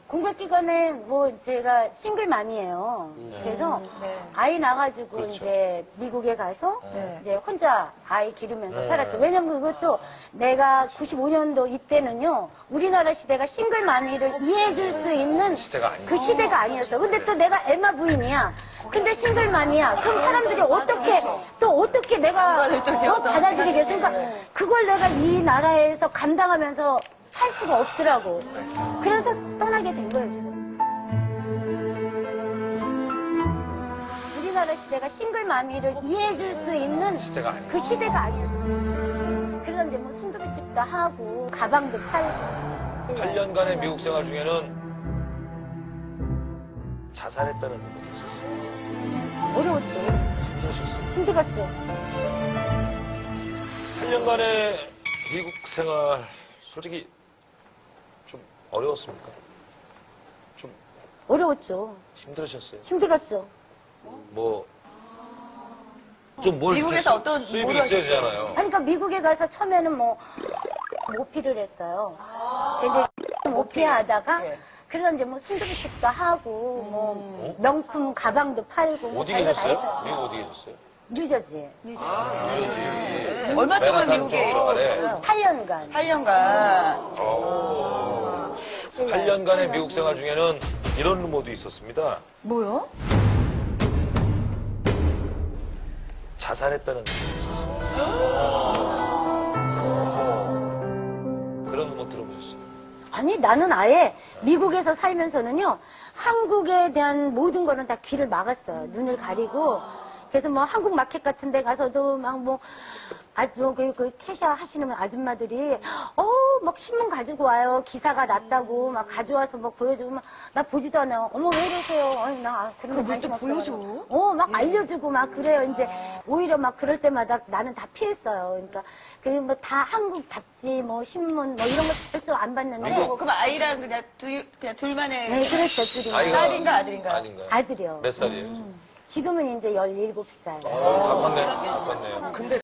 공백 기간에 뭐 제가 싱글맘이에요. 그래서 아이 낳아가지고 그렇죠. 이제 미국에 가서 네. 이제 혼자 아이 기르면서 살았죠. 왜냐면 그것도 내가 95년도 이때는요, 우리나라 시대가 싱글맘이를 이해해줄 수 있는 시대가 아니에요. 그 시대가 아니었어. 근데 또 내가 엠마 부인이야. 근데 싱글맘이야. 그럼 사람들이 어떻게 내가 받아들이겠어? 그러니까 그걸 내가 이 나라에서 감당하면서 살 수가 없더라고. 그래서 떠나게 된 거예요. 우리나라 시대가 싱글맘이를 이해해줄 수 있는 시대가 아니에요. 그 시대가 아니었어. 그래서 이제 뭐 순두부집도 하고 가방도 팔고. 8년간의 미국 생활 중에는 자살했다는 것도 있었어요. 어려웠죠. 힘드셨어요. 힘들었죠. 8년간의 미국 생활, 솔직히 좀 어려웠습니까? 좀 어려웠죠. 힘들으셨어요? 힘들었죠. 뭐, 좀 뭘. 미국에서 어떤 수입이 뭘 있어야 하셨어요? 되잖아요. 아니, 그러니까 미국에 가서 처음에는 뭐 모피를 했어요. 이제 모피 하다가 예. 그래서 이제 뭐 순두부집도 하고 뭐 명품 가방도 팔고 뭐 어디 별거 다 계셨어요? 했어요. 미국 어디 계셨어요? 뉴저지. 뉴저지. 얼마 동안 맨하탄 미국에 쪽 아래. 있었어요? 8년간. 8년간. 오. 8년간의 미국 생활 중에는 이런 루머도 있었습니다. 뭐요? 자살했다는 루머도 있었어요. 그런 루머 들어보셨어요? 아니, 나는 아예 미국에서 살면서는요, 한국에 대한 모든 거는 다 귀를 막았어요. 눈을 가리고. 그래서 뭐 한국 마켓 같은 데 가서도 막 뭐, 아주 그 캐셔 하시는 아줌마들이, 막 신문 가지고 와요. 기사가 났다고 막 가져와서 막 보여주고 막, 나 보지도 않아요. 어머, 왜 이러세요? 아니, 나 그런 거 관심 없어요. 보여줘? 막 알려주고 막 그래요. 이제 오히려 막 그럴 때마다 나는 다 피했어요. 그러니까 그 뭐 다 한국 잡지 뭐 신문 뭐 이런 거 절대 안 봤는데 그럼 아이랑 그냥 둘만의. 네, 그랬죠, 둘이. 딸인가 아들인가요? 아닌가요? 아들이요. 몇 살이에요? 지금은 이제 17살. 가깝네요.